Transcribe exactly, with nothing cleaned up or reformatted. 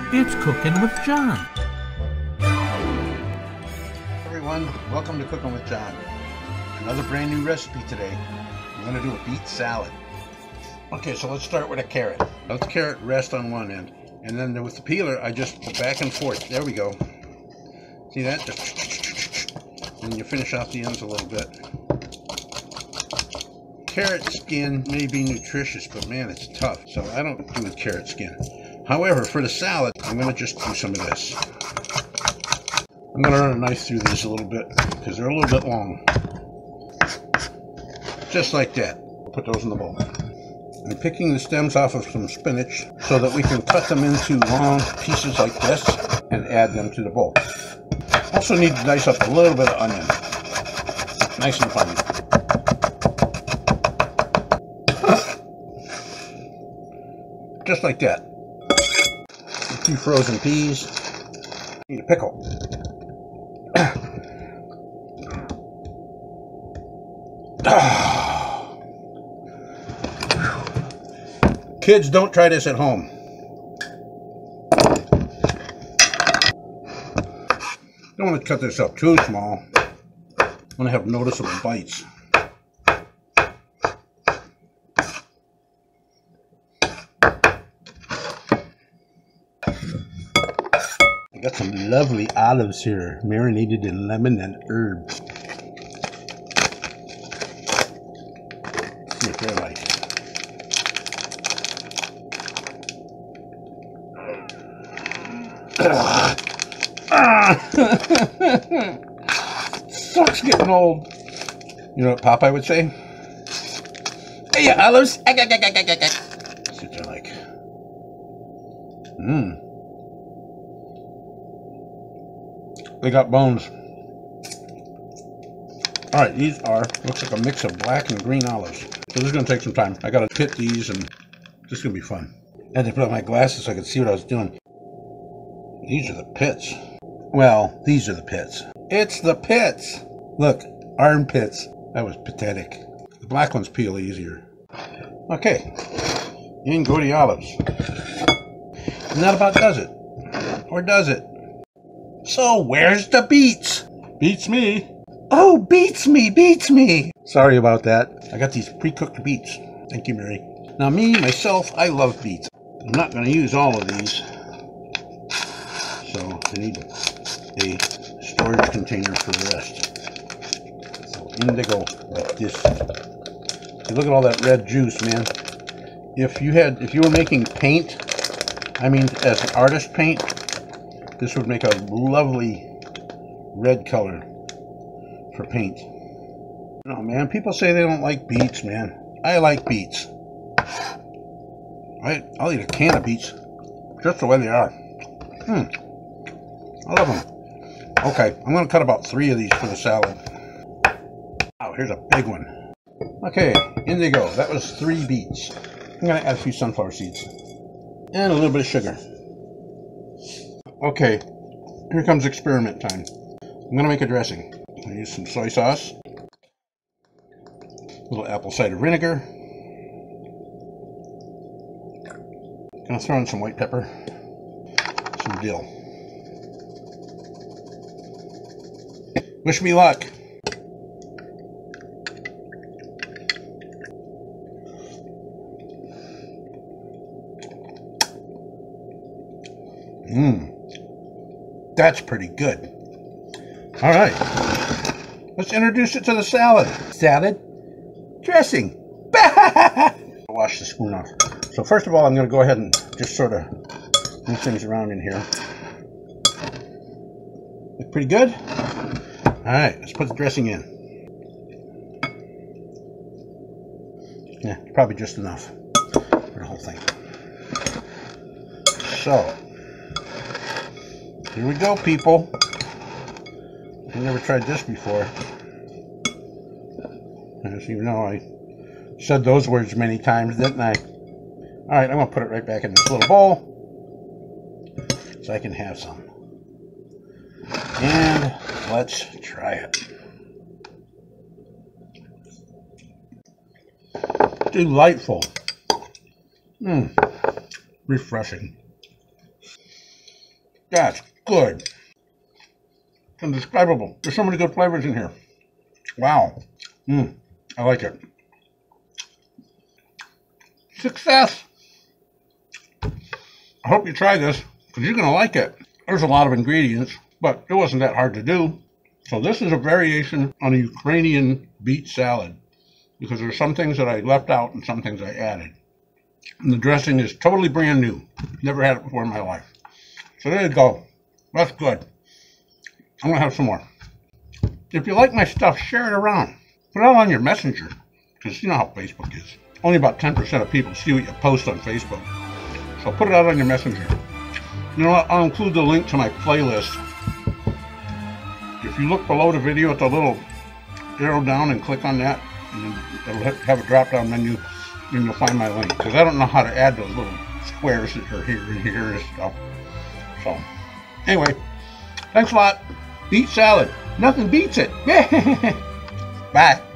It's Cooking with John. Everyone, welcome to Cooking with John. Another brand new recipe today. I'm going to do a beet salad. Okay, so let's start with a carrot. Let the carrot rest on one end, and then with the peeler, I just go back and forth. There we go. See that? Just, and you finish off the ends a little bit. Carrot skin may be nutritious, but man, it's tough. So I don't do with carrot skin. However, for the salad, I'm going to just do some of this. I'm going to run a knife through these a little bit because they're a little bit long. Just like that. Put those in the bowl. I'm picking the stems off of some spinach so that we can cut them into long pieces like this and add them to the bowl. Also need to dice up a little bit of onion. Nice and fine. Just like that. A few frozen peas. Need a pickle. Kids, don't try this at home. Don't want to cut this up too small. I want to have noticeable bites. I got some lovely olives here, marinated in lemon and herbs. See if they're like. Sucks getting old. You know what Popeye would say? Hey, olives. See what they're like. Mmm. They got bones. Alright, these are, looks like a mix of black and green olives. So this is going to take some time. I got to pit these and this is going to be fun. I had to put on my glasses so I could see what I was doing. These are the pits. Well, these are the pits. It's the pits! Look, armpits. That was pathetic. The black ones peel easier. Okay, in go the olives. And that about does it. Or does it? So where's the beets? Beats me. Oh, beats me, beats me. Sorry about that. I got these pre-cooked beets. Thank you, Mary. Now me, myself, I love beets. I'm not going to use all of these. So I need a storage container for the rest. So in they go, like this. See, look at all that red juice, man. If you had, if you were making paint, I mean as an artist paint, this would make a lovely red color for paint. No, man, people say they don't like beets, man. I like beets. I, I'll eat a can of beets just the way they are. Hmm. I love them. Okay, I'm going to cut about three of these for the salad. Oh, here's a big one. Okay, in they go. That was three beets. I'm going to add a few sunflower seeds. And a little bit of sugar. Okay, here comes experiment time. I'm going to make a dressing. I'm going to use some soy sauce. A little apple cider vinegar. Going to throw in some white pepper. Some dill. Wish me luck. Mmm. That's pretty good. All right. Let's introduce it to the salad. Salad dressing. Wash the spoon off. So first of all, I'm going to go ahead and just sort of move things around in here. Look pretty good? Alright, let's put the dressing in. Yeah, probably just enough for the whole thing. So, here we go, people. I've never tried this before. As you know, I said those words many times, didn't I? Alright, I'm going to put it right back in this little bowl so I can have some. And let's try it. Delightful. Mmm. Refreshing. That's good. It's indescribable. There's so many good flavors in here. Wow. Mmm. I like it. Success! I hope you try this, because you're going to like it. There's a lot of ingredients, but it wasn't that hard to do. So this is a variation on a Ukrainian beet salad, because there's some things that I left out and some things I added. And the dressing is totally brand new. Never had it before in my life. So there you go. That's good. I'm going to have some more. If you like my stuff, share it around. Put it out on your messenger, because you know how Facebook is. Only about ten percent of people see what you post on Facebook. So put it out on your messenger. You know what? I'll include the link to my playlist. If you look below the video at the little arrow down and click on that, and it'll have a drop-down menu, and you'll find my link. Because I don't know how to add those little squares that are here and here and stuff. So, anyway, thanks a lot. Beet salad. Nothing beats it. Bye.